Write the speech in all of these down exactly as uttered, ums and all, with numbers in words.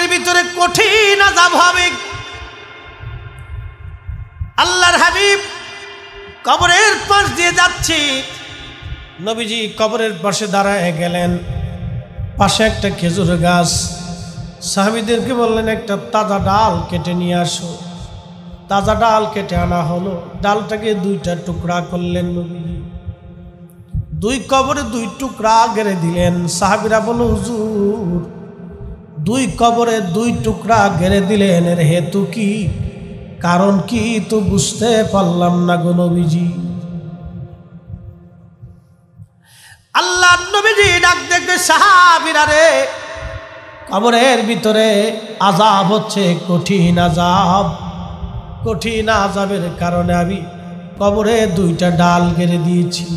ভিতরে কঠিন আযাব হবে। আল্লাহর হাবিব কবরের পাশ দিয়ে যাচ্ছে, নবীজি কবরের পাশে দাঁড়ায় গেলেন। পাশে একটা খেজুর গাছ, সাহাবীদেরকে বললেন একটা তাজা ডাল কেটে নিয়ে আসো। তাজা ডাল কেটে আনা হলো, ডালটাকে দুইটা টুকরা করলেন নবীজি, দুই কবরে দুই টুকরা গেড়ে দিলেন। সাহাবীরা বলল হুজুর দুই কবরে দুই টুকরা গেড়ে দিলেন, এর হেতু কি, কারণ কি তো বুঝতে পারলাম না গো নবীজি। আল্লাহ নবীজি ডাক দেখবে সাহাবীরা রে, কবরের ভিতরে আযাব হচ্ছে কঠিন আযাব, কঠিন আযাবের কারণে আমি কবরে দুইটা ডাল গেড়ে দিয়েছি।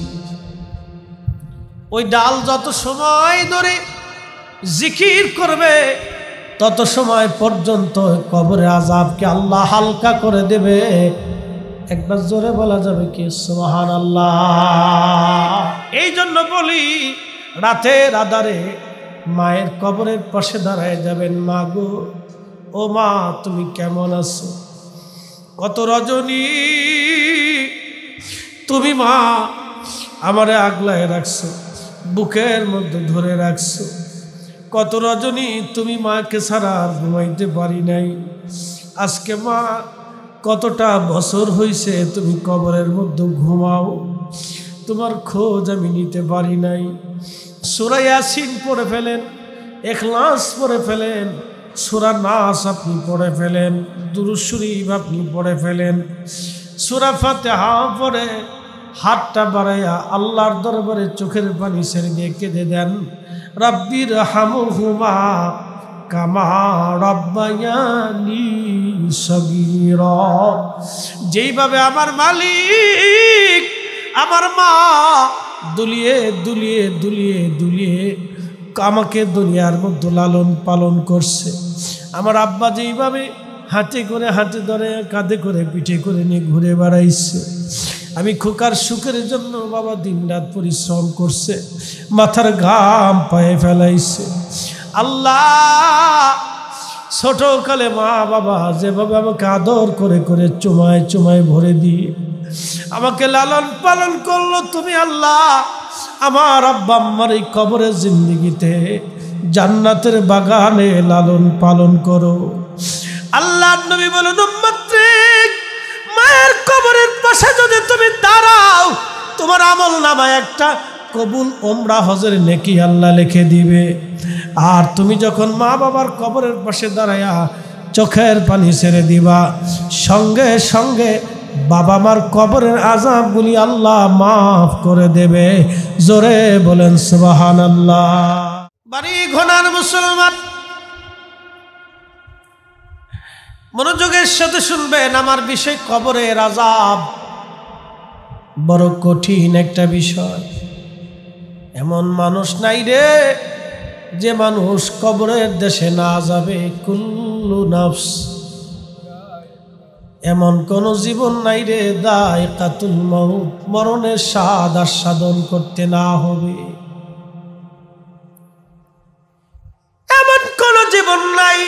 ওই ডাল যত সময় ধরে জিকির করবে তত সময় পর্যন্ত কবরে আযাবকে আল্লাহ হালকা করে দেবে। একবার জোরে বলা যাবে কি সুবহানাল্লাহ। এই জন্য বলি রাতের আধারে মায়ের কবরের পাশে দাঁড়ায় যাবেন, মা গো ও মা তুমি কেমন আছো, কত রজনী তুমি মা আমারে আগলায় রাখছো, বুকের মধ্যে ধরে রাখছো, কত রজনী তুমি মাকে ছাড়া আর ঘুমাইতে পারি নাই, আজকে মা কতটা বছর হইছে তুমি কবরের মধ্যে ঘুমাও, তোমার খোঁজ আমি নিতে পারি নাই। সূরা ইয়াসিন পড়ে ফেলেন, ইখলাস পড়ে ফেলেন, সূরা নাস আপনি পড়ে ফেলেন, দুরূদ শরীফ আপনি পড়ে ফেলেন, সূরা ফাতিহা পড়ে হাতটা বাড়াইয়া আল্লাহর দরবারে চোখের পানি ছেড়ে দিয়ে কেঁদে দেন, রাব্বির হামহুমা কামা রাব্বায়ানি সগীরা। যেইভাবে আমার মালিক আমার মা দুলিয়ে দুলিয়ে দুলিয়ে দুলিয়ে আমাকে দুনিয়ার মধ্যে লালন পালন করছে, আমার আব্বা যেইভাবে হাতে করে হাতে ধরে কাঁধে করে পিঠে করে নিয়ে ঘুরে বেড়াইছে, আমি খোকার সুখের জন্য বাবা দিনরাত পরিশ্রম করছে, মাথার ঘাম পায়ে ফেলাইছে। আল্লাহ ছোটকালে মা বাবা যেভাবে আমাকে আদর করে করে চুমায় চুমায় ভরে দিয়ে আমাকে লালন পালন করলো, তুমি আল্লাহ আমার আব্বা আম্মার এই কবরের জিন্দেগিতে জান্নাতের বাগানে লালন পালন করো। আল্লাহ নবী বলেন উম্মতরিক মায়ের কবরের পাশে যদি তুমি দাঁড়াও তোমার আমল নামায় একটা কবুল ওমরা হজের নেকি আল্লাহ লিখে দিবে। আর তুমি যখন মা বাবার কবরের পাশে দাঁড়ায়া চোখের পানি ছেড়ে দিবা, সঙ্গে সঙ্গে বাবা মার কবরের আযাবগুলি আল্লাহ মাফ করে দেবে। জোরে বলেন সুবহানাল্লাহ। বাড়ি ঘোনার মুসলমান মনোযোগের সাথে শুনবেন আমার বিষয়, কবরের আযাব বড় কঠিন একটা বিষয়। এমন মানুষ নাই রে যে মানুষ কবরের দেশে না যাবে, কুল্লু নাফস, এমন কোন জীবন নাই রে দায়কাতুল মউত, মরণের স্বাদ আস্বাদন করতে না হবে, এমন কোন জীবন নাই।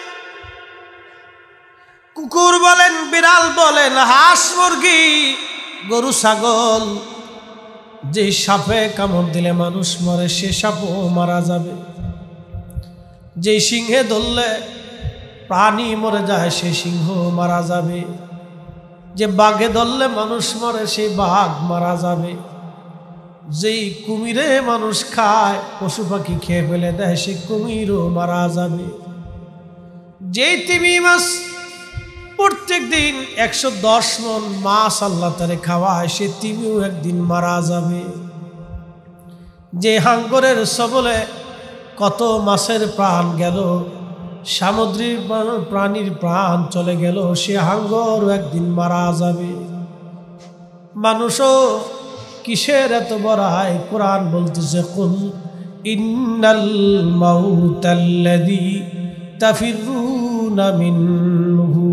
কুকুর বলেন, বিড়াল বলেন, হাঁস মুরগি, গরু ছাগল, যে সাপে কামড় দিলে মানুষ মরে সে সাপও মারা যাবে, যে সিংহে ধরলে প্রাণী মরে যায় সে সিংহ মারা যাবে, যে বাঘে ধরলে মানুষ মরে সেই বাঘ মারা যাবে, যেই কুমিরে মানুষ খায় পশু পাখি খেয়ে ফেলে দেয় সে কুমিরও মারা যাবে, যেই তিমি মাছ প্রত্যেক দিন একশো দশ মন মাছ আল্লাহ তারে খাওয়ায় সে তিমিও একদিন মারা যাবে, যে হাঙ্গরের সবলে কত মাছের প্রাণ গেল, সামুদ্রিক প্রাণীর প্রাণ চলে গেল, সে হাঙ্গরও একদিন মারা যাবে। মানুষও কিসের এত বড়াই, কোরআন বলতেছে কুল ইন্নাল মাউতাল্লাযী তাফিরুনা মিনহু,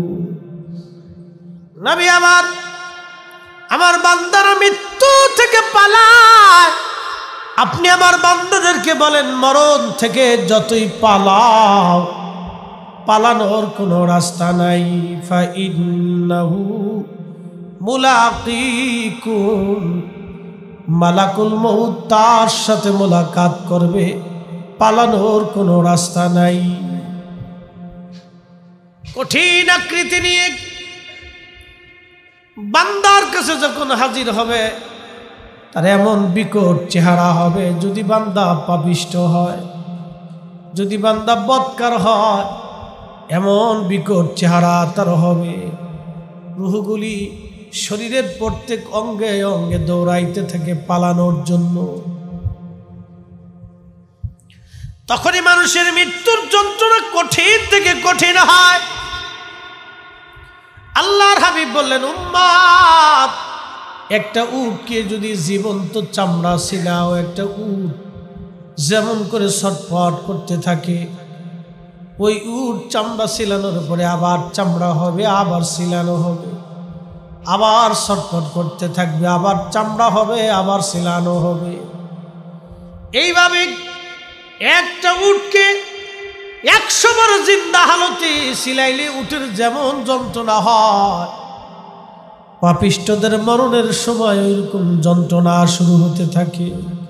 নবী আমার আমার বান্দারা মৃত্যু থেকে পালায়, আপনি আমার বান্দাদেরকে বলেন মরণ থেকে যতই পালাও পালানোর কোনো রাস্তা নাই। ফাইন্নাহু মুলাকিকুম, মালাকুল মউত তার সাথে মোলাকাত করবে, পালানোর কোনো রাস্তা নাই। কঠিন আকৃতি নিয়ে বান্দার কাছে যখন হাজির হবে, তার এমন বিকট চেহারা হবে, যদি বান্দা পাপিষ্ঠ হয়, যদি বান্দা বদকার হয়, এমন বিকট চেহারা তার হবে। রূহগুলি শরীরের প্রত্যেক অঙ্গে অঙ্গে দৌড়াইতে থাকে পালানোর জন্য। তখনই মানুষের মৃত্যুর যন্ত্রণা কঠিন থেকে কঠিন হয়। আল্লাহর হাবিব বললেন, উম্মাত, একটা উটকে যদি জীবন্ত চামড়া ছিলাও, একটা উট যেমন করে ছটফট করতে থাকে, ওই উট চামড়া ছিলানোর পরে আবার চামড়া হবে, আবার ছিলানো হবে, আবার ছটফট করতে থাকবে, আবার চামড়া হবে, আবার ছিলানো হবে। এইভাবে একটা উটকে একশো বার জিন্দা হালতে সিলাইলে উটের যেমন যন্ত্রণা হয়, পাপিষ্ঠদের মরণের সময় ওইরকম যন্ত্রণা শুরু হতে থাকে।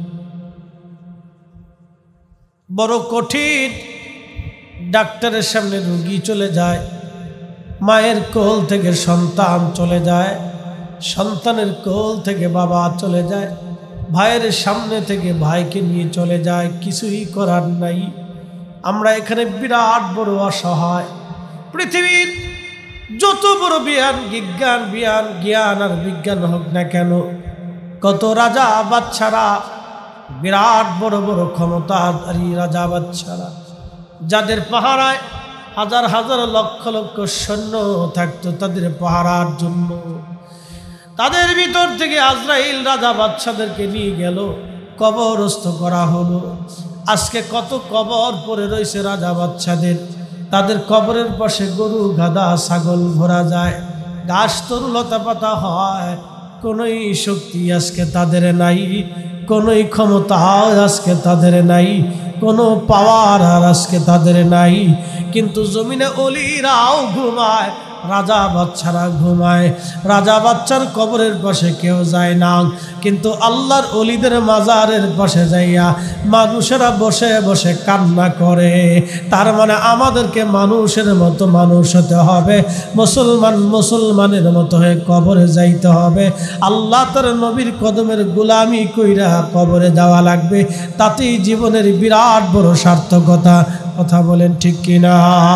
বড় কঠিন। ডাক্তারের সামনে রোগী চলে যায়, মায়ের কোল থেকে সন্তান চলে যায়, সন্তানের কোল থেকে বাবা চলে যায়, ভাইয়ের সামনে থেকে ভাইকে নিয়ে চলে যায়, কিছুই করার নাই। আমরা এখানে বিরাট বড় অসহায়। পৃথিবীর যত বড় বিজ্ঞান বিজ্ঞান বিজ্ঞান জ্ঞান আর বিজ্ঞান হোক না কেন, কত রাজা বাদশারা, বিরাট বড় বড় ক্ষমতাধারী রাজা বাদশারা, যাদের পাহারায় হাজার হাজার লক্ষ লক্ষ সৈন্য থাকতো তাদের পাহারার জন্য, তাদের ভিতর থেকে আজরাইল রাজা বাদশাদেরকে নিয়ে গেল, কবরস্থ করা হলো। আজকে কত কবর পড়ে রয়েছে রাজা বাদশাদের, তাদের কবরের পাশে গরু গাধা ছাগল ঘোরা যায়, ঘাস তরু লতা পাতা হয়, কোনোই শক্তি আজকে তাদের নাই, কোনোই ক্ষমতা আজকে তাদের নাই, কোনো পাওয়ার আর আজকে তাদের নাই। কিন্তু জমিনে অলিরাও ঘুমায়, রাজা বাচ্চারা ঘুমায়। রাজা বাচ্চার কবরের পাশে কেউ যায় না, কিন্তু আল্লাহর অলিদের মাজারের পাশে যাইয়া মানুষেরা বসে বসে কান্না করে। তার মানে আমাদেরকে মানুষের মতো মানুষ হতে হবে, মুসলমান মুসলমানের মতো হয়ে কবরে যাইতে হবে। আল্লাহ তার নবীর কদমের গোলামি কইরা কবরে যাওয়া লাগবে, তাতেই জীবনের বিরাট বড় সার্থকতা। কথা বলেন ঠিক কিনা?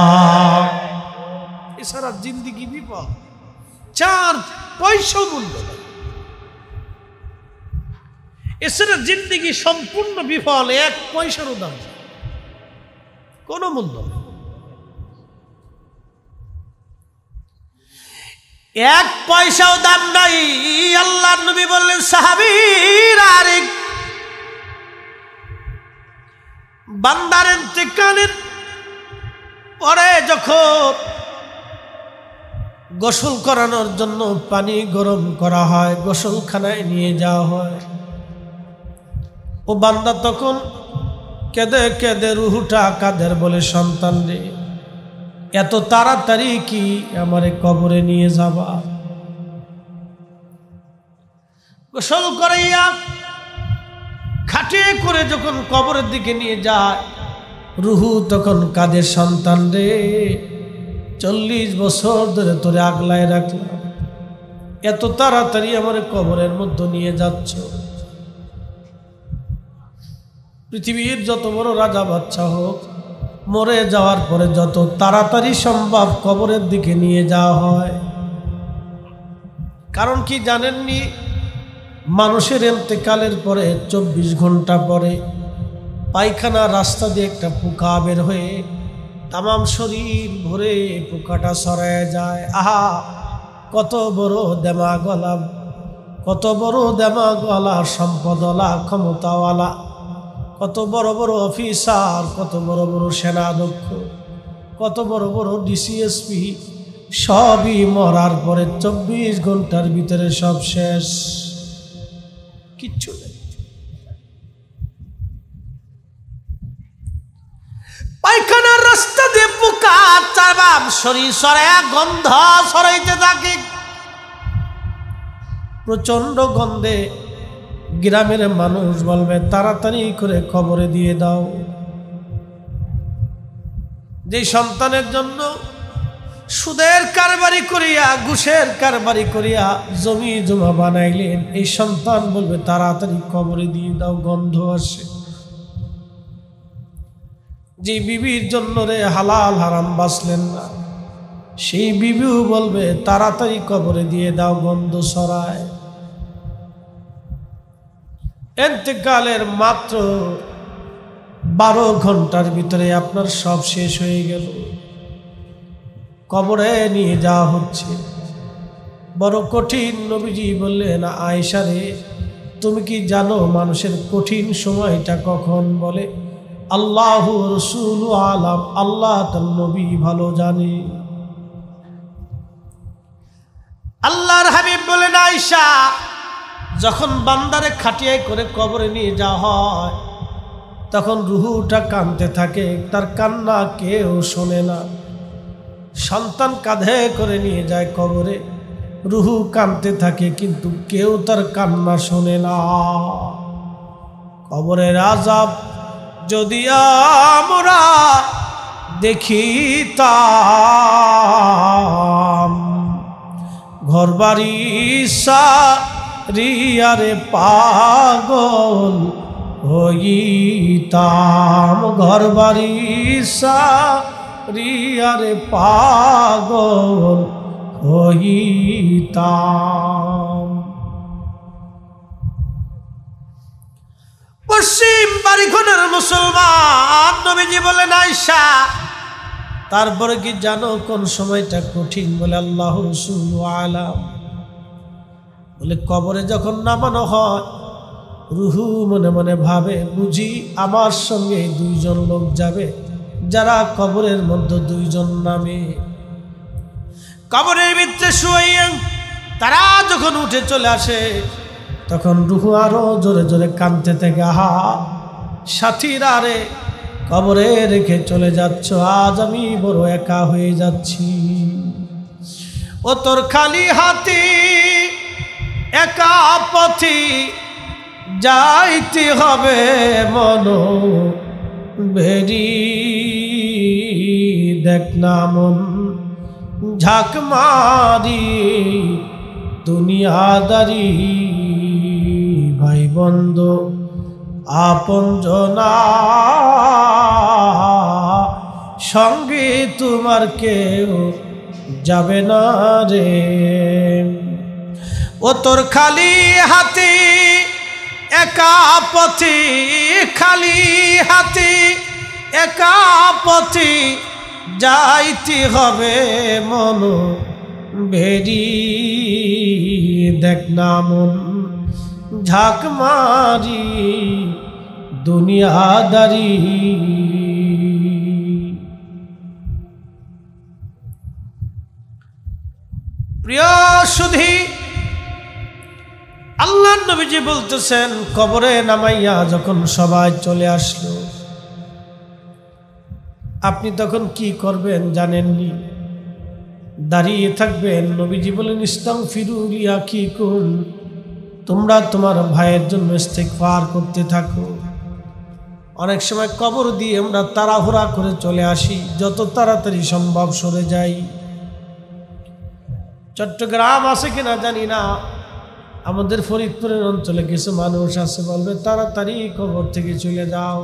এছাড়া জিন্দিগি বিপদ, চার পয়সা মূল্য নেই। এছাড়া জিন্দিগি সম্পূর্ণ বিফল, এক পয়সারও দাম নেই, কোনো মূল্য নেই। এক পয়সাও দাম নাই। আল্লাহর নবী বললেন, সাহাবীরা, আরে বান্দার ইন্তেকালের পরে যখন গোসল করানোর জন্য পানি গরম করা হয়, গোসলখানায় নিয়ে যাওয়া হয়, ও বান্দা তখন কেঁদে কেঁদে রুহুটা কাদের বলে, সন্তান রে, এত তাড়াতাড়ি কি আমারে কবরে নিয়ে যাবা? গোসল করাইয়া খাটিয়ে করে যখন কবরের দিকে নিয়ে যায়, রুহু তখন কাদের, সন্তান রে, চল্লিশ বছর ধরে তোরে আগলায় রাখলাম, এত তাড়াতাড়ি আমার কবরের মধ্যে নিয়ে যাচ্ছ। পৃথিবীর যত বড় রাজা বাচ্চা হোক, মরে যাওয়ার পরে যত তাড়াতাড়ি সম্ভব কবরের দিকে নিয়ে যাওয়া হয়। কারণ কি জানেননি? মানুষের ইন্তেকালের পরে চব্বিশ ঘন্টা পরে পায়খানা রাস্তা দিয়ে একটা পোকা বের হয়ে তামাম শরীর ভরে পোকাটা ছড়ায় যায়। আহা, কত বড় দেমাগওয়ালা, কত বড় দেমাগওয়ালা, সম্পদওয়ালা, ক্ষমতাওয়ালা, কত বড় বড় অফিসার, কত বড় বড় সেনাধ্যক্ষ, কত বড় বড় ডিসিএসপি, সবই মরার পরে চব্বিশ ঘন্টার ভিতরে সব শেষ, কিচ্ছু নেই। পায়খানার রাস্তা দিয়ে পোকা সালাম শরীর সরায়া গন্ধ ছড়াইতে থাকে। প্রচন্ড গন্ধে গ্রামের মানুষ বলবে তাড়াতাড়ি করে কবরে দিয়ে দাও। যে সন্তানের জন্য সুদের কারবারি করিয়া ঘুষের কারবারি করিয়া জমি জমা বানাইলেন, এই সন্তান বলবে তাড়াতাড়ি কবরে দিয়ে দাও, গন্ধ আসে। যে বিবির জন্য রে হালাল হারাম বাঁচলেন না, সেই বিবিও বলবে তাড়াতাড়ি কবরে দিয়ে দাও, গন্ধ ছড়ায়। ইন্তেকালের মাত্র বারো ঘন্টার ভিতরে আপনার সব শেষ হয়ে গেল, কবরে নিয়ে যাওয়া হচ্ছে, বড় কঠিন। নবীজি বললেন, আয়েশা রে, তুমি কি জানো মানুষের কঠিন সময়টা কখন? বলে, আল্লাহু রাসূলু আলাম, আল্লাহ তার নবী ভালো জানে। আল্লাহর হাবিব বলেন, আয়েশা, যখন বান্দারে খাটিয়ায় করে কবরে নিয়ে যাওয়া হয়, তখন রুহুটা কাঁদতে থাকে, তার কান্না কেউ শোনে না। সন্তান কাঁধে করে নিয়ে যায় কবরে, রুহু কাঁদতে থাকে, কিন্তু কেউ তার কান্না শোনে না। কবরের আযাব যদি আমরা দেখিতাম, ঘরবাড়ি সারিয়ারে পাগল হইতাম, ঘরবাড়ি সারিয়ারে পাগল হইতাম। পশ্চিম বাড়িখানের মুসলমান নবীজি বলেন, আয়েশা, তারপরে কি জানো কোন সময়টা কঠিন? বলে, আল্লাহ রাসূলু আলাম। বলে, কবরে যখন নামানো হয়, রুহু মনে মনে ভাবে, বুঝি আমার সঙ্গে দুইজন লোক যাবে, যারা কবরের মধ্যে দুইজন নামে। কবরের ভিতরে শুয়ে তারা যখন উঠে চলে আসে, তখন রুহু আরো জোরে জোরে কাঁদতে থাকে, আহা সাথীরা রে, কবরে রেখে চলে যাচ্ছ, আজ আমি বড় একা হয়ে যাচ্ছি। ও তোর খালি হাতি একা পথি যাইতে হবে মন বেরি, দেখ না মন ঝাঁক মারি দুনিয়াদারি, ভাই বন্ধু আপন জনা সঙ্গে তোমার কেউ যাবে না রে। ও তোর খালি হাতি একা পথি, খালি হাতি একা পথি যাইতে হবে মন বেরি, দেখ না মন ঝাঁক মারি দুনিয়াদারি। প্রিয় সুধী, আল্লাহর নবীজি বলতেছেন, কবরে নামাইয়া যখন সবাই চলে আসলো, আপনি তখন কি করবেন জানেননি? দাঁড়িয়ে থাকবেন। নবীজি বলেন, ইস্তাগফিরু লিআখিকুম, তোমরা তোমার ভাইয়ের জন্য ইস্তিগফার করতে থাকো। অনেক সময় কবর দিয়ে আমরা তাড়াহুড়া করে চলে আসি, যত তাড়াতাড়ি সম্ভব সরে যাই। চট্টগ্রাম আছে কিনা জানি না, আমাদের ফরিদপুরের অঞ্চলে কিছু মানুষ আছে, বলবে তাড়াতাড়ি কবর থেকে চলে যাও,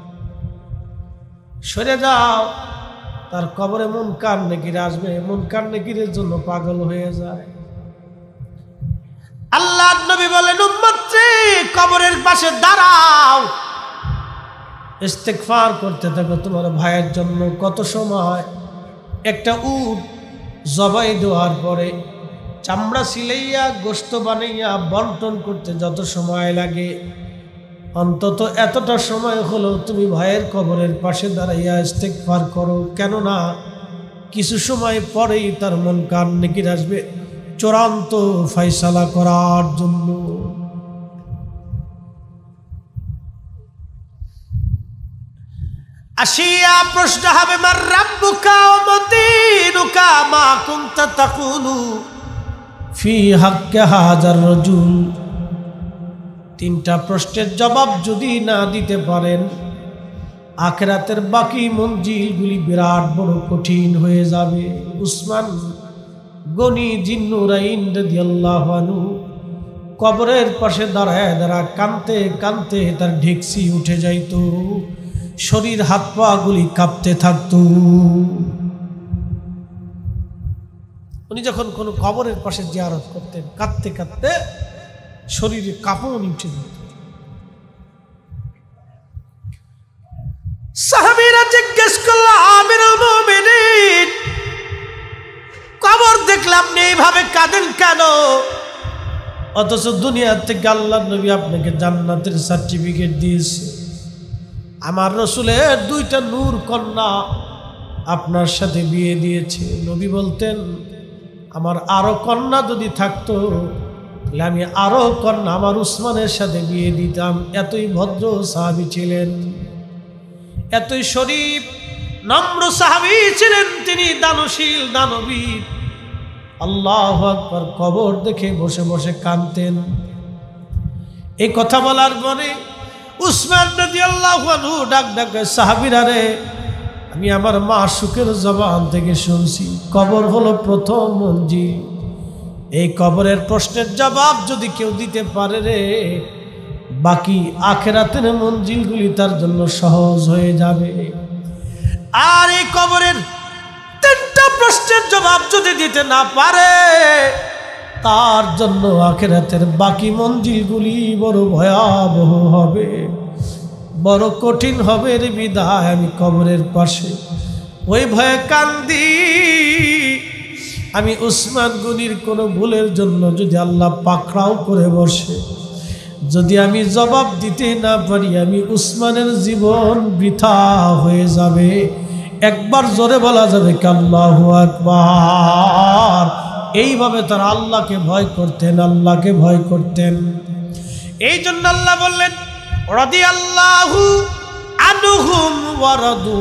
সরে যাও, তার কবরে মুনকার নেকির আসবে, মুনকার নেকিরের জন্য পাগল হয়ে যায়। আল্লাহর নবী বলেন, উম্মত রে, কবরের পাশে দাঁড়াও, ইস্তিগফার করতে থাকো তোমার ভাইয়ের জন্য। কত সময় একটা উট জবাই দেওয়ার পরে চামড়া সিলাইয়া গোশত বানাইয়া বন্টন করতে যত সময় লাগে, অন্তত এতটা সময় হলো তুমি ভাইয়ের কবরের পাশে দাঁড়াইয়া ইস্তিগফার করো। কেননা কিছু সময় পরেই তার মুনকার নেকির আসবে চূড়ান্ত ফয়সালা করার জন্য। আসিয়া প্রশ্ন হবে, মার রাব্বুকা ওয়া মা দীনুকা, ইল্লা মা কুনতা তাকুলু ফি হাক্কি হাযার রাজুল। তিনটা প্রশ্নের জবাব যদি না দিতে পারেন, আখিরাতের বাকি মঞ্জিলগুলি বিরাট বড় কঠিন হয়ে যাবে। উসমান গনি জিন্নুরাইন রাদিয়াল্লাহু আনহু কবরের পাশে দাঁড়ায় দাঁড়া কানতে কানতে তার ঢেকসি উঠে যাইত, শরীর হাত পা গুলি কাঁপতে থাকত। উনি যখন কোনো কবরের পাশে জিয়ারত করতেন, কাঁদতে কাঁদতে শরীরে কাঁপন উঠে যেত। সাহাবীরা জিজ্ঞেস করল, আমিরুল মুমিনিন, কবর দেখলাম এইভাবে কাঁদেন কেন? অথচ দুনিয়া থেকে আল্লাহ নবী আপনাকে জান্নাতের সার্টিফিকেট দিয়েছে। আমার রসুলের দুইটা নূর কন্যা আপনার সাথে বিয়ে দিয়েছে। নবী বলতেন, আমার আরো কন্যা যদি থাকতো তাহলে আমি আরো কন্যা আমার উসমানের সাথে বিয়ে দিতাম। এতই ভদ্র সাহাবী ছিলেন, এতই শরীফ নম্র সাহাবী ছিলেন তিনি, দানশীল দানবীর। আল্লাহু আকবার। কবর দেখে বসে বসে কাঁদতেন। এই কথা বলার পরে উসমান রাদিয়াল্লাহু আনহু ডাক ডাক, সাহাবীরা রে, আমি আমার মাশুকের জবান থেকে শুনছি কবর হলো প্রথম মঞ্জিল। এই কবরের প্রশ্নের জবাব যদি কেউ দিতে পারে রে, বাকি আখিরাতের মঞ্জিলগুলি তার জন্য সহজ হয়ে যাবে। আর এই কবরের তিনটা প্রশ্নের জবাব যদি দিতে না পারে, তার জন্য আখিরাতের বাকি মঞ্জিলগুলি বড় ভয়াবহ হবে, বড় কঠিন হবে রে। বিদায় আমি কবরের পাশে ওই ভয়ে কান্দি। আমি উসমান গনির কোনো ভুলের জন্য যদি আল্লাহ পাকড়াও করে বসে, যদি আমি জবাব দিতে না পারি, আমি উসমানের জীবন বৃথা হয়ে যাবে। একবার জোরে বলা যাবে কি আল্লাহু আকবার। এইভাবে তারা আল্লাহকে ভয় করতেন, আল্লাহকে ভয় করতেন। এই জন্য আল্লাহ বললেন, রাদিয়াল্লাহু আনহুম ওয়া রাদু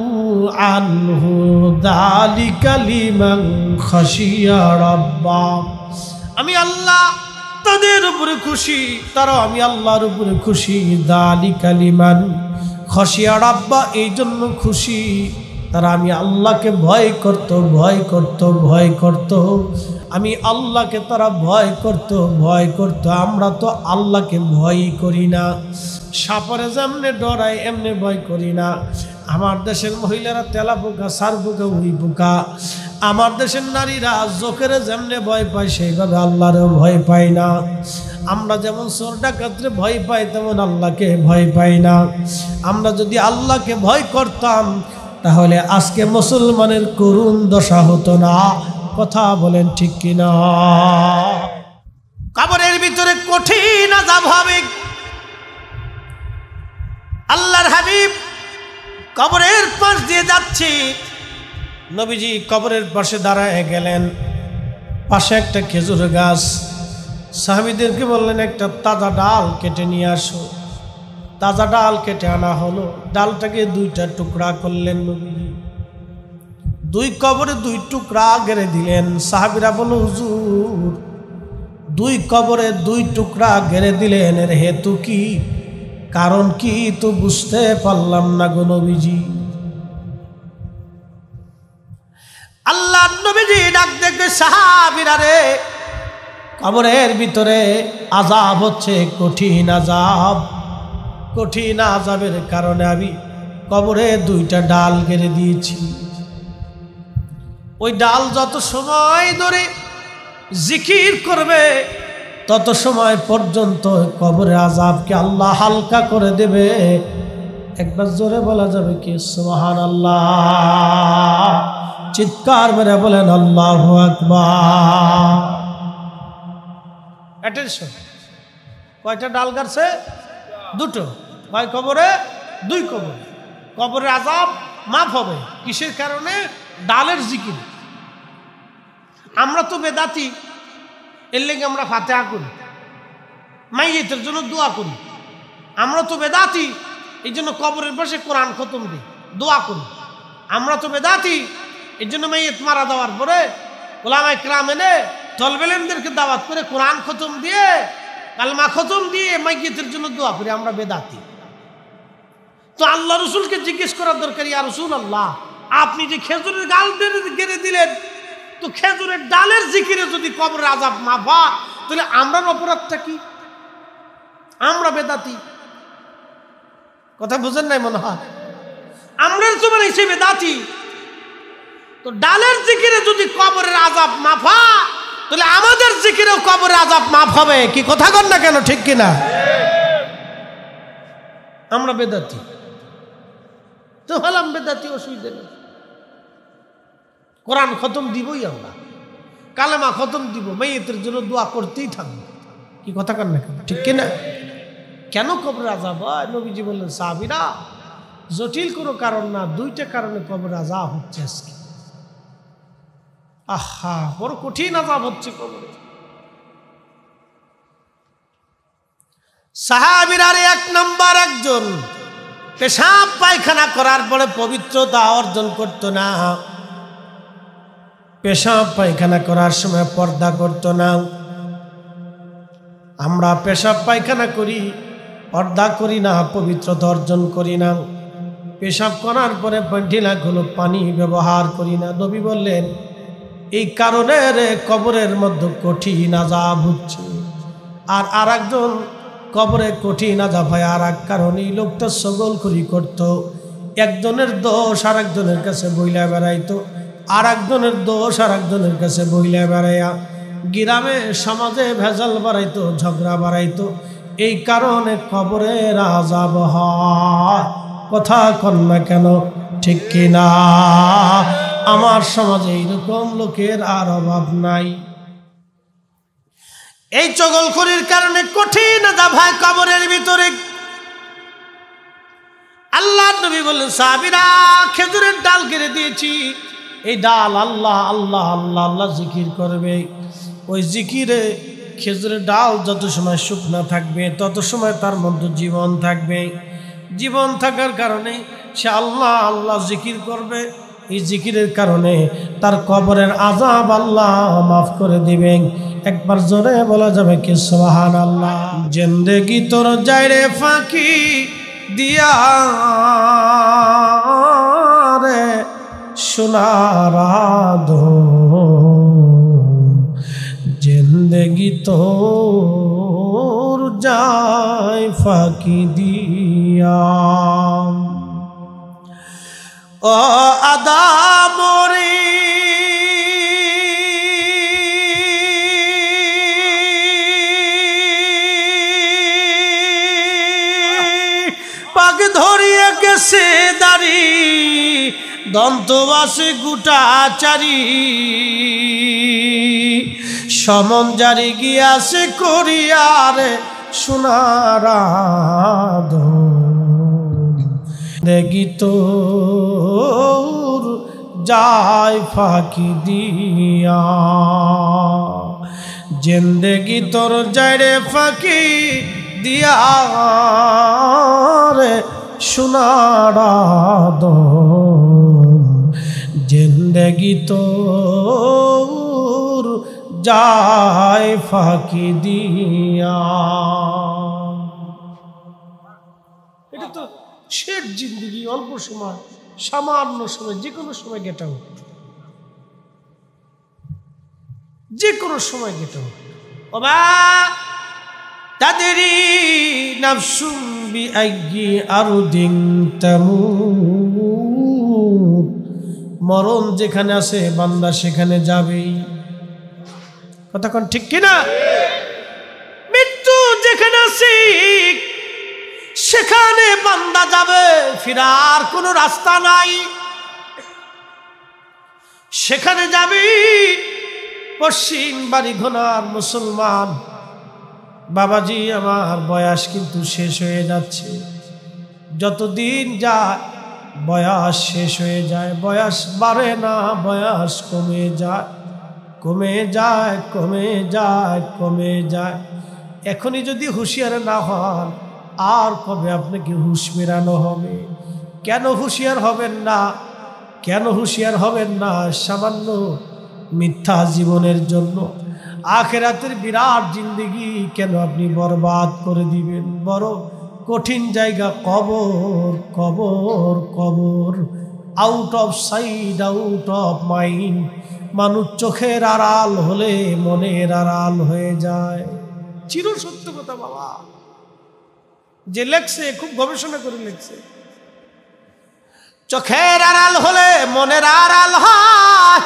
আনহু যালিকা লিমান খাশিয়া রাব্বা। আমি আল্লাহ তাদের উপরে খুশি, তারাও আমি আল্লাহর উপরে খুশি। যালিকা লিমান খাশিয়া রাব্বা, এই জন্য খুশি তারা আমি আল্লাহকে ভয় করত, ভয় করত, ভয় করত। আমি আল্লাহকে তারা ভয় করত, ভয় করত। আমরা তো আল্লাহকে ভয়ই করি না। সাপরে যেমনে ডরাই এমনি ভয় করি না। আমার দেশের মহিলারা তেলা পোকা, সার পোকা, উই পোকা। আমার দেশের নারীরা জোকের যেমনে ভয় পায় সেইভাবে আল্লাহরেও ভয় পায় না। আমরা যেমন চোর ডাকাতরে ভয় পাই, তেমন আল্লাহকে ভয় পাই না। আমরা যদি আল্লাহকে ভয় করতাম তাহলে আজকে মুসলমানের করুণ দশা হতো না। কথা বলেন ঠিক কিনা? কবরের ভিতরে কঠিন আযাব হবে। আল্লাহর হাবিব কবরের পাশ দিয়ে যাচ্ছে, নবীজি কবরের পাশে দাঁড়ায় গেলেন। পাশে একটা খেজুর গাছ। সাহাবীদেরকে বললেন, একটা তাজা ডাল কেটে নিয়ে আসো। তাজা ডাল কেটে আনা হলো। ডালটাকে দুইটা টুকরা করলেন নবীজি। দুই কবরে দুই টুকরা গেড়ে দিলেন। সাহাবীরা বলল, হুজুর দুই কবরে দুই টুকরা গেড়ে দিলেন, এর হেতু কি, কারণ কি তো বুঝতে পারলাম না গো নবীজি। আল্লাহ নবীজি ডাক দেখে, সাহাবীরা রে, কবরের ভিতরে আযাব হচ্ছে কঠিন আযাব। কঠিন আযাবের কারণে আমি কবরে দুইটা ডাল গেড়ে দিয়েছি। ওই ডাল যত সময় ধরে জিকির করবে তত সময় পর্যন্ত কবরে আযাবকে আল্লাহ হালকা করে দেবে। একবার জোরে বলা যাবে কি সুবহানাল্লাহ? চিৎকার মেরে বলেন আল্লাহু আকবার। অ্যাটেনশন। কয়টা ডাল গাড়ছে? দুটো। কয় কবরে? দুই কবরে। কবরের আযাব মাফ হবে কিসের কারণে? ডালের জিকির। আমরা তো বেদাতি, এর লেগে আমরা ফাতিহা করি, মাইয়িতের জন্য দোয়া করি। আমরা তো বেদাতি, এই জন্য কবরের পাশে কোরআন খতম দিই, দোয়া করি। আমরা তো বেদাতি, এই জন্য মাইয়েত মারা দেওয়ার পরে ওলামায়ে কেরাম এনে তলবে ইলমদেরকে দাওয়াত করে কোরআন খতম দিয়ে কালমা খতম দিয়ে মাইয়েতের জন্য দোয়া করি। আমরা বেদাতি। তো আল্লাহ রসুলকে জিজ্ঞেস করার দরকার, ইয়া রাসূলুল্লাহ আপনি যে খেজুরের গাল গেড়ে দিলেন, তো খেজুরের ডালের জিকিরে যদি কবরের আযাব মাফ হয় তাহলে আমরার অপরাধটা কি? আমরা বেদাতি। কথা বুঝেন নাই মনে হয়? আমরা তো মানে সে বেদাতি। তো ডালের জিকিরে যদি কবরের আযাব মাফ হয় তাহলে আমাদের জিকিরেও কবরের আযাব মাফ হবে। কি কথা কন না কেন? ঠিক কিনা? আমরা বেদাতি তো হলাম, বেদাতি, অসুবিধা নেই। কোরআন খতম দিবই, আমরা কালেমা খতম দিব, মাইয়েতের জন্য দোয়া করতেই থাকবো। কি কথা কন না কেন? ঠিক কিনা? কেন কবরের আযাব হয়? নবীজি বললেন সাহাবীরা জটিল কোনো কারণ না, দুইটা কারণে কবরের আযাব হচ্ছে আজকে। আহা বড় কঠিন আযাব হচ্ছে কবরে। সাহাবীরা এক নাম্বার একজন পেশাব পায়খানা করার পরে পবিত্রতা অর্জন করত না, পেশাব পায়খানা করার সময় পর্দা করত না। আমরা পেশাব পায়খানা করি, পর্দা করি না, পবিত্রতা অর্জন করি না। পেশাব করার পরে ঢিলাগুলো পানি ব্যবহার করি না। নবী বললেন এই কারণে রে কবরের মধ্যে কঠিন আযাব হচ্ছে। আর আর একজন কবরে কঠিন আযাব হয় আর এক কারণে, এই লোকটা সগলখুরি করত, একজনের দোষ আর একজনের কাছে বইলা বেড়াইতো, আর একজনের দোষ আর একজনের কাছে বইলা বেড়াইয়া গ্রামে সমাজে ভেজাল বাড়াইতো, ঝগড়া বাড়াইতো। এই কারণে কবরের আযাব হয়। কথা কন না কেন? ঠিক কিনা? আমার সমাজে এইরকম লোকের আর অভাব নাই। এই চগলখুরির কারণে কঠিন আযাব হয় কবরের ভিতরে। আল্লাহ নবী বললেন সাহাবীরা খেজুরের ডাল কেটে দিয়েছি, এই ডাল আল্লাহ আল্লাহ আল্লাহ আল্লাহ জিকির করবে। ওই জিকিরে খেজুরের ডাল যত সময় শুকনা থাকবে তত সময় তার মধ্যে জীবন থাকবে। জীবন থাকার কারণে সে আল্লাহ আল্লাহ জিকির করবে। এই জিকিরের কারণে তার কবরের আযাব আল্লাহ মাফ করে দিবেন। একবার জোরে বলা যাবে কি সুবহানাল্লাহ। জিন্দেগি তোর যায় রে ফাঁকি দিয়া রে সোনার আদর, জিন্দেগি তোর যায় ফাঁকি দিয়া। ও আদামরি পাক ধরিয়ে গেছে দাড়ি, দন্তবাসে গুটাচারি, সমন জারি গিয়াছে করিয়ারে সোনার আদর, দেখি তোর যায় ফাঁকি দিয়া, জিন্দেগি তোর যায় রে ফাঁকি দিয়া রে সোনার আদর, জিন্দেগি তোর যায় ফাঁকি দিয়া। এটা তো শেষ জিন্দগি, অল্প সময়, সামান্য সময়, যে কোনো সময় গেটা হোক, যে কোনো সময় গেটা হোক। ওমা তাদেরই নাফসুম বিআইয়ি আরদিন তামুত, মরণ যেখানে আছে বান্দা সেখানে যাবেই। কথা কোন ঠিক কিনা? মৃত্যু যেখানে আছে সেখানে বান্দা যাবে, ফিরার কোনো রাস্তা নাই, সেখানে যাবি। পশ্চিম বাড়ি ঘোনার মুসলমান বাবাজি, আমার বয়স কিন্তু শেষ হয়ে যাচ্ছে, যতদিন যায় বয়স শেষ হয়ে যায়, বয়স বাড়ে না, বয়স কমে যায়, কমে যায়, কমে যায়, কমে যায়। এখনই যদি হুঁশিয়ার না হন আর কবে আপনাকে হুঁশ মেরানো হবে? কেন হুঁশিয়ার হবেন না? কেন হুঁশিয়ার হবেন না সামান্য মিথ্যা জীবনের জন্য? আখিরাতের বিরাট জিন্দেগি কেন আপনি বরবাদ করে দিবেন? বড় কঠিন জায়গা কবর, কবর, কবর। Out of side, out of mind. মানুষ চোখের আড়াল হলে মনের আড়াল হয়ে যায়। চির সত্য কথা বাবা, যে লেখছে খুব গবেষণা করে লেখছে। চোখের আড়াল হলে মনের আড়াল হয়।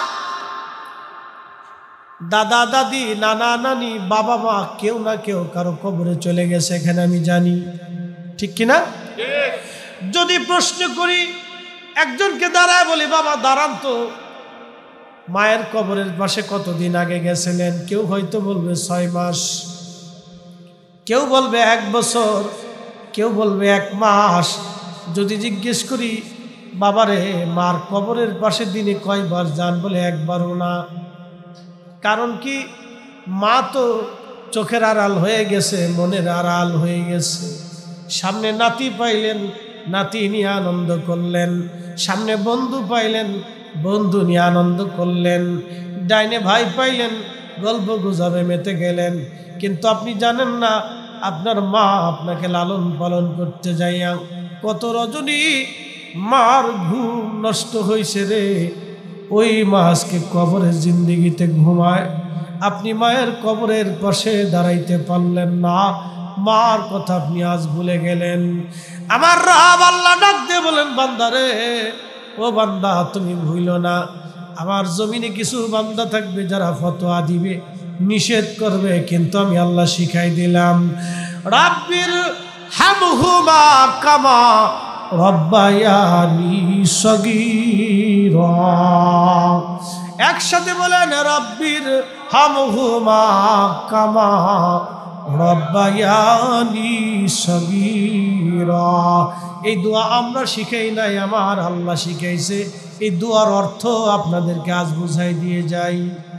দাদা দাদি, নানা নানি, বাবা মা কেউ না কেউ কারো কবরে চলে গেছে, এখানে আমি জানি, ঠিক কিনা? যদি প্রশ্ন করি, একজনকে দাঁড়ায় বলি, বাবা দাঁড়ান তো, মায়ের কবরের পাশে কতদিন আগে গেছিলেন? কেউ হয়তো বলবে ছয় মাস, কেউ বলবে এক বছর, কেউ বলবে এক মাস। যদি জিজ্ঞেস করি, বাবারে মার কবরের পাশে দিনে কয়বার যান? বলে একবারও না। কারণ কি? মা তো চোখের আড়াল হয়ে গেছে, মনের আড়াল হয়ে গেছে। সামনে নাতি পাইলেন, নাতি নিয়ে আনন্দ করলেন। সামনে বন্ধু পাইলেন, বন্ধু নিয়ে আনন্দ করলেন। ডাইনে ভাই পাইলেন, গল্প গুজবে মেতে গেলেন। কিন্তু আপনি জানেন না, আপনার মা আপনাকে লালন পালন করতে যাইয়া কত রজনী মার ঘুম নষ্ট হয়েছে রে। ওই মা আজকে কবরের জিন্দিগিতে ঘুমায়, আপনি মায়ের কবরের পাশে দাঁড়াইতে পারলেন না। মার কথা আপনি আজ ভুলে গেলেন। আমার রব আল্লাহ ডাক দিয়ে বলেন, বান্দারে, ও বান্দা তুমি ভুলো না, আমার জমিনে কিছু বান্দা থাকবে যারা ফতোয়া দিবে, নিষেধ করবে, কিন্তু আমি আল্লাহ শিখাই দিলাম, রাব্বির হামহুমা কামা রব্বায়ানি সগীরা। একসাথে বলেন, রাব্বির হামহুমা কামা রব্বায়ানি সগীরা। এই দোয়া আমরা শিখাই নাই, আমার আল্লাহ শিখাইছে। এই দোয়ার অর্থ আপনাদেরকে আজ বুঝাই দিয়ে যাই।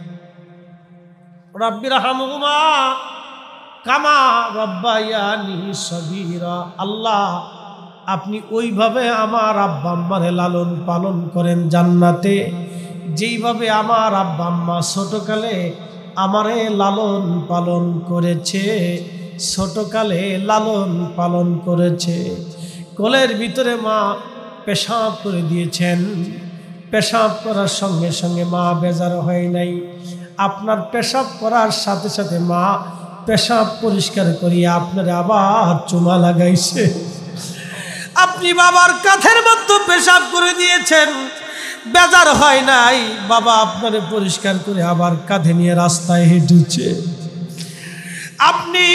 রাব্বির হামহুমা কামা রব্বায়ানি সগীরা। আল্লাহ আপনি ওইভাবে আমার আব্বা আম্মারে লালন পালন করেন জান্নাতে, যেইভাবে আমার আব্বা আম্মা ছোটকালে আমারে লালন পালন করেছে, ছোটকালে লালন পালন করেছে। কোলের ভিতরে মা পেশাব করে দিয়েছেন, পেশাব করার সঙ্গে সঙ্গে মা বেজার হয় নাই। আপনার পেশাব করার সাথে সাথে মা পেশাব পরিষ্কার করিয়া আপনার আবার চুমা লাগাইছে। আপনি বাবার কাঁধের মধ্যে পেশাব করে দিয়েছেন, বেজার হয় নাই। বাবা আপনারে পরিষ্কার করে আবার কাঁধে নিয়ে রাস্তায় হেঁটেছে। আপনি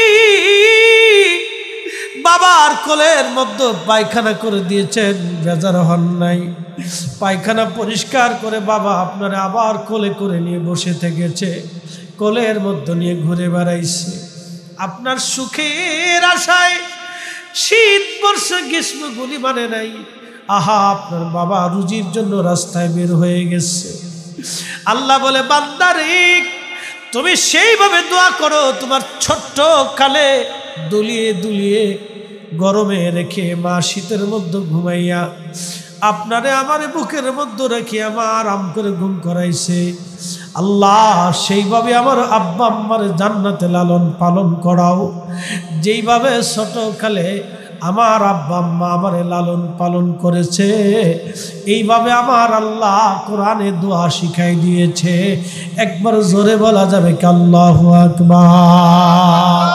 বাবার কোলের মধ্যে পায়খানা করে দিয়েছেন, বেজার হন নাই। পায়খানা পরিষ্কার করে বাবা আপনারে আবার কোলে করে নিয়ে বসে থেকেছে, কোলের মধ্যে নিয়ে ঘুরে বেড়াইছে। আপনার সুখের আশায় শীত বর্ষা গ্রীষ্ম গুলি মানে নাই। আহা, আপনার বাবা রুজির জন্য রাস্তায় বের হয়ে গেছে। আল্লাহ বলে, বান্দারে তুমি সেইভাবে দোয়া করো, তোমার ছোট্ট কালে দুলিয়ে দুলিয়ে গরমে রেখে মা শীতের মধ্যে ঘুমাইয়া আপনারে আমার বুকের মধ্যে রেখে আমার আরাম করে ঘুম করাইছে। আল্লাহ সেইভাবে আমার আব্বা আম্মার জান্নাতে লালন পালন করাও, যেইভাবে ছোটকালে আমার আব্বা আম্মা আমারে লালন পালন করেছে, এইভাবে আমার আল্লাহ কোরআনে দোয়া শিখাই দিয়েছে। একবার জোরে বলা যাবে কি আল্লাহু আকবার।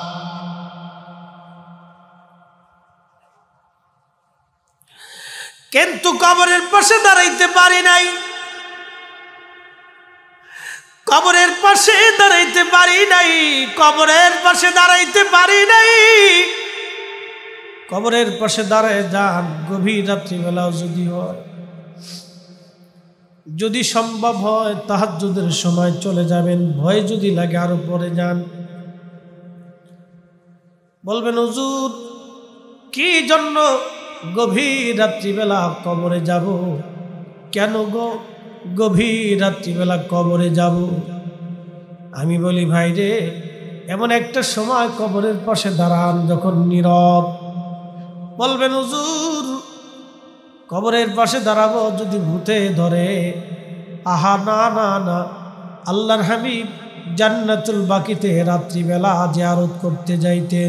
কিন্তু কবরের পাশে দাঁড়াইতে পারি নাই, কবরের পাশে দাঁড়াইতে পারি নাই, কবরের পাশে দাঁড়াইতে পারি নাই। কবরের পাশে দাঁড়ায় যান, গভীর রাত্রিবেলাও যদি হয়, যদি সম্ভব হয় তাহাজ্জুদের সময় চলে যাবেন, ভয় যদি লাগে আরো পরে যান। বলবেন, হুজুর কি জন্য গভীর রাত্রিবেলা কবরে যাব? কেন গো গভীর রাত্রিবেলা কবরে যাব? আমি বলি, ভাই রে, এমন একটা সময় কবরের পাশে দাঁড়ান যখন নীরব। বলবেন, হুজুর কবরের পাশে দাঁড়াবো, যদি ভূতে ধরে, আহা না না না। আল্লাহর হাবিব জান্নাতুল বাকিতে রাত্রিবেলা জিয়ারত করতে যাইতেন।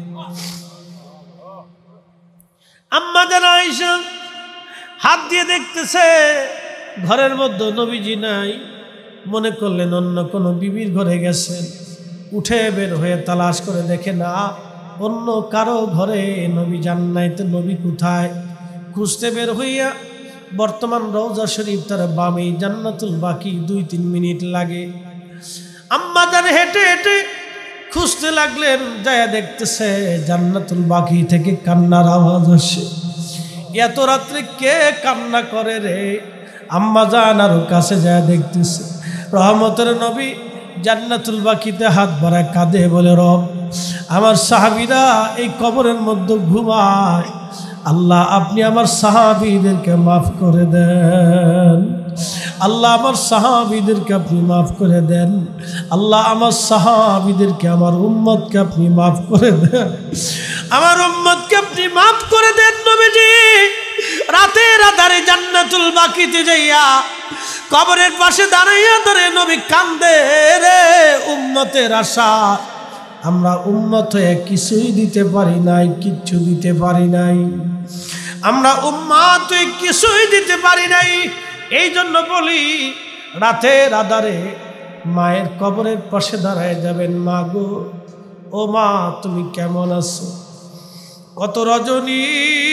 আম্মা জান আয়েশা হাত দিয়ে দেখতেছে ঘরের মধ্যে নবীজি নাই, মনে করলেন অন্য কোনো বিবির ঘরে গেছেন। উঠে বের হয়ে তালাশ করে দেখে না, অন্য কারো ঘরে নবী যান নাই, তো নবী কোথায়? খুঁজতে বের হইয়া বর্তমান রওজা শরীফ তার বামে জান্নাতুল বাকি, দুই তিন মিনিট লাগে। আম্মা জান হেঁটে হেঁটে খুঁজতে লাগলেন, যায় দেখতেছে জান্নাতুল বাকি থেকে কান্নার আওয়াজ আসে। এত রাত্রে কে কান্না করে রে? আম্মা জান আরো কাছে যায় দেখতেছে রহমতের নবী জান্নাতুল বাকিতে হাত ভরা কাঁদে, বলে রব আমার সাহাবীরা এই কবরের মধ্যে ঘুমায়, আল্লাহ আপনি আমার সাহাবীদেরকে মাফ করে দেন, আল্লাহ আমার সাহাবীদেরকে আপনি মাফ করে দেন, আল্লাহ আমার সাহাবীদেরকে, আমার উম্মতকে আপনি মাফ করে দেন, আমার উম্মতকে আপনি মাফ করে দেন। নবীজি রাতের আধারে জান্নাতুল বাকিতে যাইয়া কবরের পাশে দাঁড়াইয়া ধরে নবী কান্দে, রে উম্মতের আশা, আমরা উম্মত হয়ে কিছুই দিতে পারি নাই, কিচ্ছু দিতে পারি নাই, আমরা উম্মত হয়ে কিছুই দিতে পারি নাই। এই জন্য বলি রাতের আধারে মায়ের কবরের পাশে দাঁড়ায় যাবেন, মা গো, ও মা তুমি কেমন আছো? কত রজনী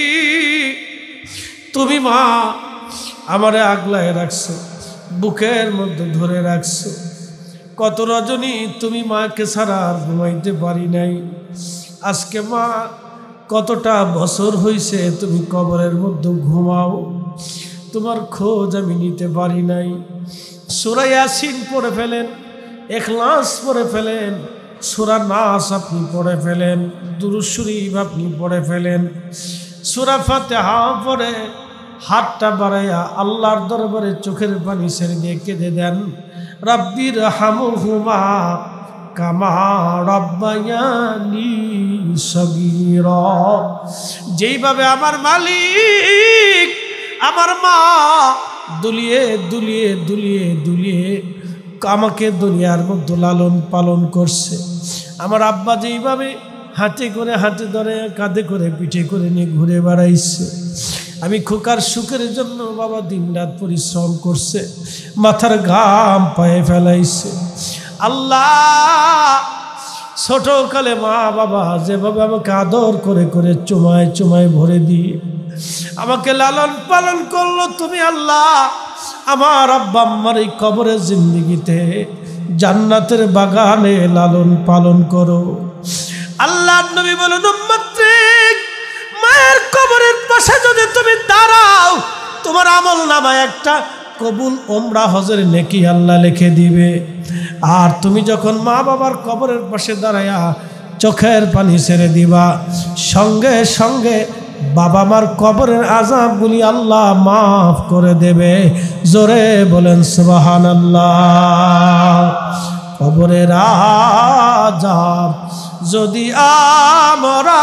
তুমি মা আমারে আগলায় রাখছো, বুকের মধ্যে ধরে রাখছো, কত রজনী তুমি মাকে ছাড়া আর ঘুমাইতে পারি নাই। আজকে মা কতটা বছর হইছে তুমি কবরের মধ্যে ঘুমাও, তোমার খোঁজ আমি নিতে পারি নাই। সূরা ইয়াসিন পড়ে ফেলেন, ইখলাস পড়ে ফেলেন, সূরা নাস আপনি পড়ে ফেলেন, দুরূদ শরীফ আপনি পড়ে ফেলেন, সূরা ফাতিহা পড়ে হাতটা বাড়াইয়া আল্লাহর দরবারে চোখের পানি ছেড়ে দিয়ে কেঁদে দেন, রাব্বির হামহুমা কামা রাব্বায়ানি সগীরা। যেইভাবে আমার মালিক আমার মা দুলিয়ে দুলিয়ে দুলিয়ে দুলিয়ে আমাকে দুনিয়ার মধ্যে লালন পালন করছে, আমার আব্বা যেইভাবে হাতে করে হাতে ধরে কাঁধে করে পিঠে করে নিয়ে ঘুরে বেড়াইছে, আমি খোকার সুখের জন্য বাবা দিনরাত পরিশ্রম করছে, মাথার ঘাম পায়ে ফেলাইছে। আল্লাহ ছোটকালে মা বাবা যেভাবে আমাকে আদর করে করে চুমায় চুমায় ভরে দিয়ে আমাকে লালন পালন করলো, তুমি আল্লাহ আমার আব্বা আম্মার এই কবরের জিন্দেগিতে জান্নাতের বাগানে লালন পালন করো। আল্লাহ নবী বলেন, উম্মতে মায়ের কবরের পাশে যদি তুমি দাঁড়াও, তোমার আমল নামায় একটা কবুল ওমরা হজের নেকি আল্লাহ লিখে দিবে। আর তুমি যখন মা বাবার কবরের পাশে দাঁড়ায়া চোখের পানি ছেড়ে দিবা, সঙ্গে সঙ্গে বাবা মার কবরের আযাবগুলি আল্লাহ মাফ করে দেবে। জোরে বলেন সুবহানাল্লাহ। কবরের আযাব যদি আমরা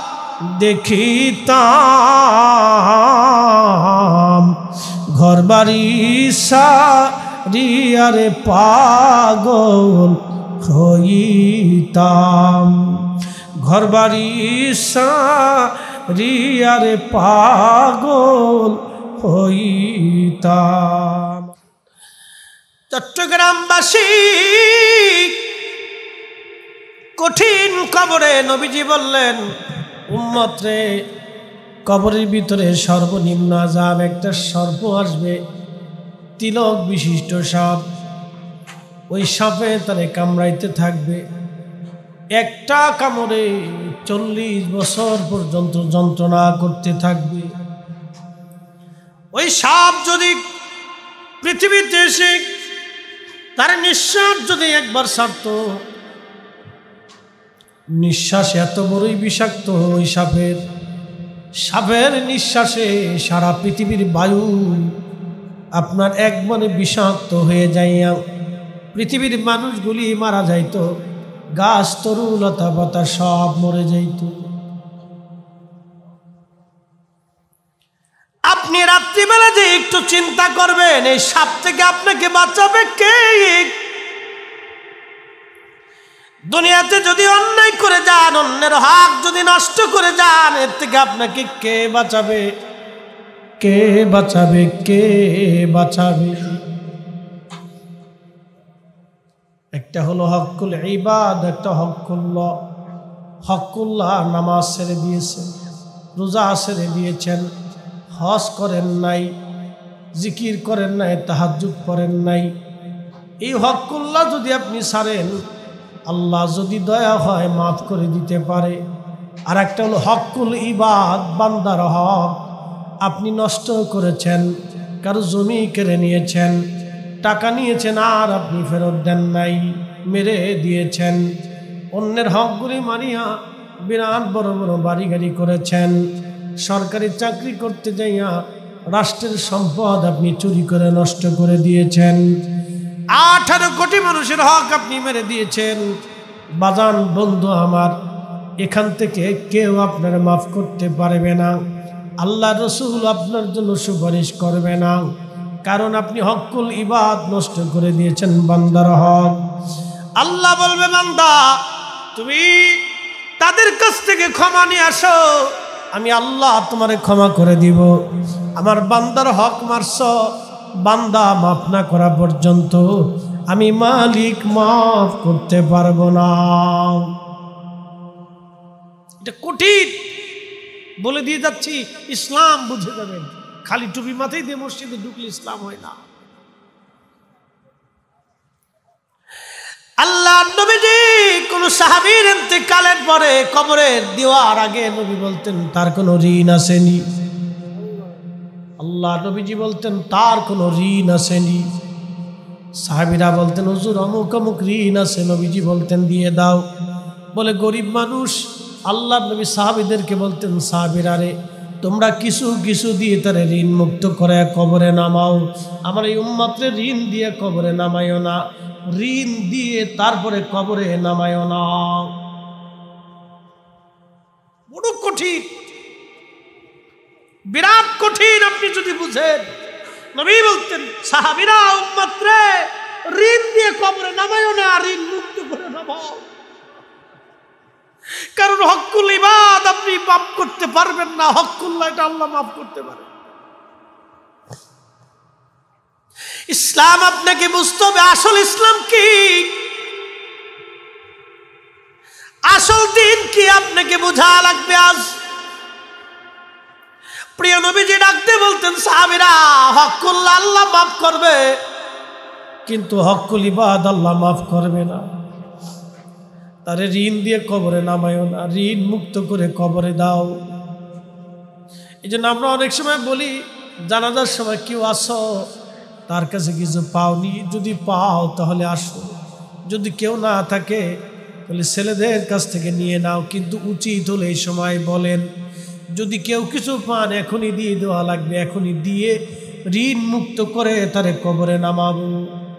দেখিতাম, ঘর বাড়ি সারিয়ারে পাগল হইতাম, ঘর বাড়ি সারিয়ারে পাগল হইতাম। চট্টগ্রামবাসী কঠিন কবরে নবীজি বললেন, উম্মত রে, কবরের ভিতরে সর্বনিম্ন আযাব একটা সর্প আসবে, তিলক বিশিষ্ট সাপ। ওই সাপে তারে কামড়াইতে থাকবে, একটা কামড়ে চল্লিশ বছর পর্যন্ত যন্ত্রণা করতে থাকবে। ওই সাপ যদি পৃথিবীতে এসে তার নিঃশ্বাস যদি একবার ছাড়ত, নিঃশ্বাস এত বড়ই বিষাক্ত ওই সাপের, সাপের নিঃশ্বাসে সারা পৃথিবীর বায়ু আপনার একবারে বিষাক্ত হয়ে যাইয়া পৃথিবীর মানুষগুলি মারা যাইত, গাছ তরু লতা পাতা সব মরে যাইত। আপনি রাত্রিবেলা যে একটু চিন্তা করবেন এই সাপ থেকে আপনাকে বাঁচাবে কে? দুনিয়াতে যদি অন্যায় করে যান, অন্যের হক যদি নষ্ট করে যান, এর থেকে আপনাকে কে বাঁচাবে? কে বাঁচাবে? কে বাঁচাবে? একটা হলো হকুল ইবাদ, একটা হকুল্লাহ। হকুল্লাহ নামাজ ছেড়ে দিয়েছেন, রোজা ছেড়ে দিয়েছেন, হজ করেন নাই, জিকির করেন নাই, তাহাজ্জুদ করেন নাই। এই হকুল্লাহ যদি আপনি ছাড়েন, আল্লাহ যদি দয়া হয় মাফ করে দিতে পারে। আর একটা হলো হকুল ইবাদ, বান্দার হক। আপনি নষ্ট করেছেন, কারো জমি কেড়ে নিয়েছেন, টাকা নিয়েছেন আর আপনি ফেরত দেন নাই, মেরে দিয়েছেন। অন্যের হকগুলি মানিয়া বিরাট বড় বড় বাড়ি গাড়ি করেছেন। সরকারি চাকরি করতে যাইয়া রাষ্ট্রের সম্পদ আপনি চুরি করে নষ্ট করে দিয়েছেন। আঠারো কোটি মানুষের হক আপনি মেরে দিয়েছেন। বাজান বন্ধু আমার, এখান থেকে কেউ আপনার মাফ করতে পারবে না। আল্লাহ রসুল আপনার জন্য সুপারিশ করবে না, কারণ আপনি হকুল ইবাদ নষ্ট করে দিয়েছেন, বান্দার হক। আল্লাহ বলবে, বান্দা তুমি তাদের কাছ থেকে ক্ষমা নিয়ে আসো, আমি আল্লাহ তোমারে ক্ষমা করে দিব। আমার বান্দার হক মারছ, বান্দা মাফ না করা পর্যন্ত আমি মালিক মাফ করতে পারবো না। এটা কঠিন বলে দিয়ে যাচ্ছি, ইসলাম বুঝে যাবেন। খালি টুপি মাথায় দিয়ে মসজিদে ঢুকলে ইসলাম হয় না। আল্লাহ নবীজি কোন সাহাবীর ইন্তেকালের পরে কবরে দেওয়ার আগে নবী বলতেন তার কোনো ঋণ আসেনি। আল্লাহ নবীজি বলতেন তার কোনো ঋণ আসেনি। সাহাবীরা বলতেন হুজুর অমুক অমুক ঋণ আছে, নবীজি বলতেন দিয়ে দাও। বলে গরিব মানুষ, আল্লাহ নবী সাহাবীদেরকে বলতেন সাহাবীরা রে তোমরা কিছু কিছু দিয়ে তারে ঋণ মুক্ত করে কবরে নামাও, আমার এই উম্মতের ঋণ দিয়ে কবরে নামায়ও না, ঋণ দিয়ে তারপরে কবরে নামায়ও না। বড় কঠিন, বিরাট কঠিন। আপনি যদি বুঝেন, নবী বলতেন সাহাবীরা উম্মত রে ঋণ দিয়ে কবরে নামায়ও না, ঋণ মুক্ত করে নামাও। কারণ হকুল ইবাদ আপনি মাফ করতে পারবেন না, হকুল্লাহ এটা আল্লাহ মাফ করতে পারে। ইসলাম আপনাকে বুঝতে হবে আসল ইসলাম কি, আসল দিন কি আপনাকে বোঝা লাগবে। আজ প্রিয় নবীজি ডাকতে বলতেন সাহাবীরা হকুল্লাহ আল্লাহ মাফ করবে, কিন্তু হকুল ইবাদ আল্লাহ মাফ করবে না। তারে ঋণ দিয়ে কবরে নামায়ও না, ঋণ মুক্ত করে কবরে দাও। এই জন্য আমরা অনেক সময় বলি জানাজার সময় কেউ আসো, তার কাছে কিছু পাওনি, যদি পাও তাহলে আসো, যদি কেউ না থাকে তাহলে ছেলেদের কাছ থেকে নিয়ে নাও। কিন্তু উচিত হলে এই সময় বলেন যদি কেউ কিছু পান এখনই দিয়ে দেওয়া লাগবে, এখনই দিয়ে ঋণ মুক্ত করে তারে কবরে নামাবো।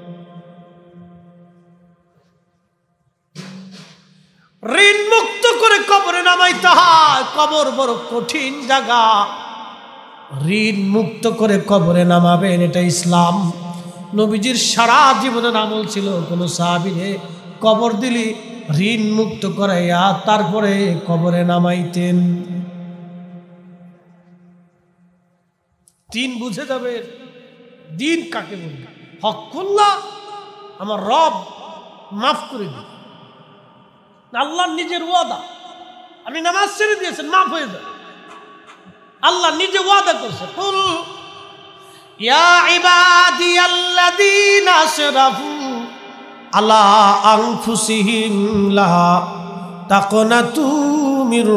ঋণ মুক্ত করে কবরে নামাইতে হয়, কবর বড় কঠিন জায়গা। ঋণ মুক্ত করে কবরে নামাবেন, এটা ইসলাম। নবীজির সারা জীবনের আমল ছিল কোন সাহাবীরে কবর দিলি ঋণ মুক্ত করাইয়া তারপরে কবরে নামাইতেন। দিন বুঝে যাবে, দিন কাকে বলবে। হকুল্লাহ আমার রব মাফ করে দিন, আল্লাহ নিজের ওয়াদা। আপনি নামাজ ছেড়ে দিয়েছেন, মাফ হয়ে যাবে। আল্লাহ নিজে ওয়াদা করছে, কুল ইয়া ইবাদিয়াল্লাযীনা আসরাফু আলা আনফুসিহিম লা তাকনাতু মির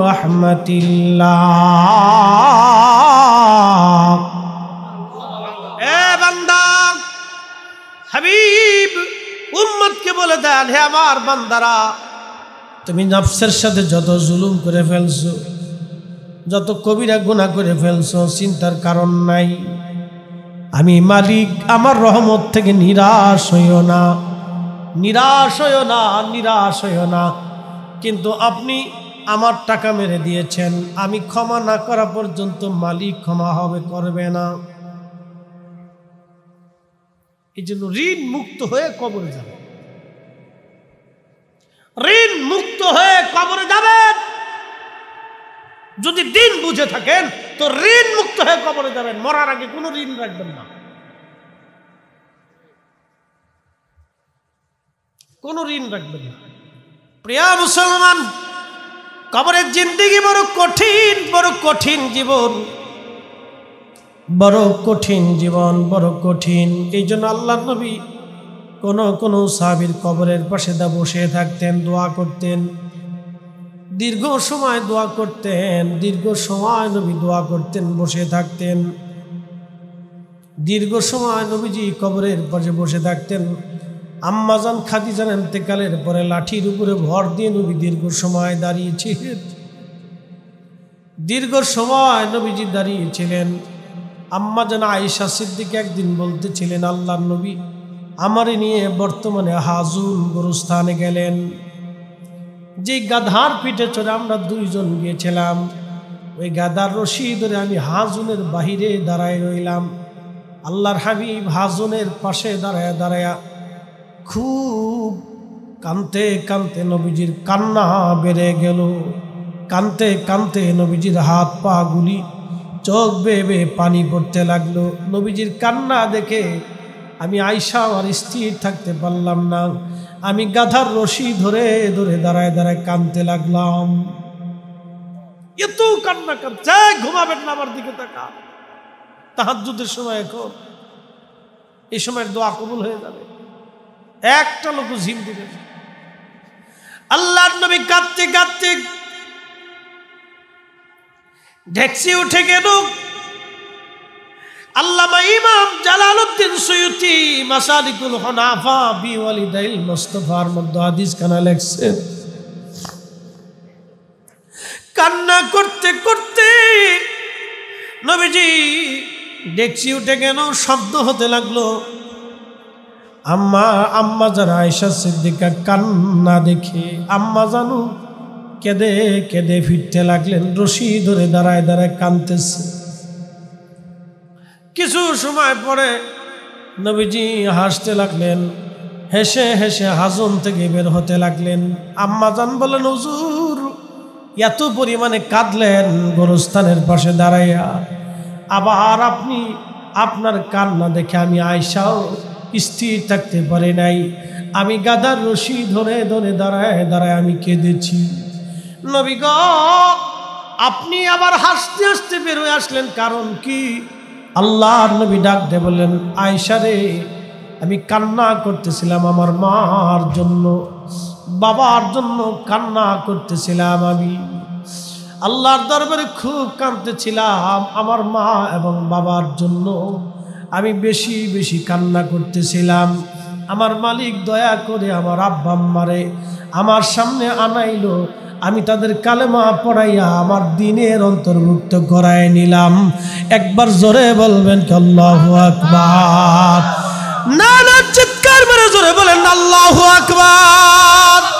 রাহমাতিল্লাহ। এ বান্দা, হাবিব উম্মতকে বলে দেন, হে আমার বান্দারা, তুমি নফসের সাথে যত জুলুম করে ফেলছো, যত কবিরা গুনাহ করে ফেলছো, চিন্তার কারণ নাই। আমি মালিক, আমার রহমত থেকে নিরাশ হইও না, নিরাশ হইও না, নিরাশ হইও না। কিন্তু আপনি আমার টাকা মেরে দিয়েছেন, আমি ক্ষমা না করা পর্যন্ত মালিক ক্ষমা হবে করবে না। এই জন্য ঋণ মুক্ত হয়ে কবরে যাবেন, ঋণ মুক্ত হয়ে কবরে যাবেন। যদি দিন বুঝে থাকেন তো ঋণ মুক্ত হয়ে কবরে যাবেন, মরার আগে কোনো ঋণ রাখবেন না, কোনো ঋণ রাখবেন না। প্রিয় মুসলমান, কবরের জিন্দেগি বড় কঠিন, বড় কঠিন জীবন, বড় কঠিন জীবন, বড় কঠিন। এই জন্য আল্লাহ নবী কোন কোন সাহাবীর কবরের পাশে দা বসে থাকতেন, দোয়া করতেন, দীর্ঘ সময় দোয়া করতেন, দীর্ঘ সময় নবী দোয়া করতেন, বসে থাকতেন, দীর্ঘ সময় নবীজি কবরের পাশে বসে থাকতেন। আম্মাজান খাদিজার ইন্তেকালের পরে লাঠির উপরে ভর দিয়ে নবী দীর্ঘ সময় দাঁড়িয়েছিলেন, দীর্ঘ সময় নবীজি দাঁড়িয়েছিলেন। আম্মাজান আয়েশা সিদ্দিকা একদিন বলতেছিলেন, আল্লাহর নবী আমারে নিয়ে বর্তমানে হাজুন গোরস্থানে গেলেন, যে গাধার পিঠে চড়ে আমরা দুইজন গিয়েছিলাম, ওই গাধার রশি ধরে আমি হাজুনের বাহিরে দাঁড়ায় রইলাম। আল্লাহর হাবিব হাজুনের পাশে দাঁড়ায় দাঁড়ায়া খুব কানতে কানতে নবীজির কান্না বেড়ে গেল, কানতে কানতে নবীজির হাত পা গুলি, চোখ বেয়ে বেয়ে পানি পড়তে লাগলো। নবীজির কান্না দেখে আমি আয়েশা আর স্থির থাকতে পারলাম না, আমি গাধার রশি ধরে ধরে দাঁড়ায় দাঁড়ায় কানতে লাগলাম। এত কান্না কাঁদছে, ঘুমাবেন না, আমার দিকে তাকা, তাহাজ্জুদের সময় এখন, এই সময়ের দোয়া কবুল হয়ে যাবে, একটা লোক ঝিম দিবে। আল্লাহর নবী কাঁদতে কাঁদতে ঢেকসি উঠে গেল। আল্লামা ইমাম জালালউদ্দিন সুয়ুতি মাসালিকুল হুনাফা বি ওয়ালিদাইল মুস্তাফার মধ্যে হাদিস খানা লেখছেন, কান্না করতে করতে নবীজি ডেকসি উঠে গেল, শব্দ হতে লাগলো। আম্মা আম্মা যারা আয়েশা সিদ্দিকা কান্না দেখে আম্মা জানু কেঁদে কেঁদে ফিরতে লাগলেন, রশি ধরে দাঁড়ায় দাঁড়ায় কাঁদতেছে। কিছু সময় পরে নবীজি হাসতে লাগলেন, হেসে হেসে হাজম থেকে বের হতে লাগলেন। আম্মা জান বলেন, হুজুর এত পরিমাণে কাঁদলেন গোরস্থানের পাশে দাঁড়াইয়া, আবার আপনি আপনার কান্না দেখে আমি আয়েশাও স্থির থাকতে পারি নাই, আমি গাধার রশি ধরে ধরে দাঁড়ায় দাঁড়ায় আমি কেঁদেছি। নবী গো, আপনি আবার হাসতে হাসতে বের হয়ে আসলেন, কারণ কি? আল্লাহর নবী ডাক দিয়ে বললেন, আয়েশা রে, আমি কান্না করতেছিলাম আমার মার জন্য, বাবার জন্য কান্না করতেছিলাম, আমি আল্লাহর দরবারে খুব কাঁদতেছিলাম আমার মা এবং বাবার জন্য, আমি বেশি বেশি কান্না করতেছিলাম। আমার মালিক দয়া করে আমার আব্বা আম্মারে আমার সামনে আনাইলো, আমি তাদের কালেমা পড়াইয়া আমার দ্বীনের অন্তর্ভুক্ত করায় নিলাম। একবার জোরে বলবেন কি আল্লাহু আকবার? না না, চিৎকার মেরে জোরে বলেন আল্লাহু আকবার।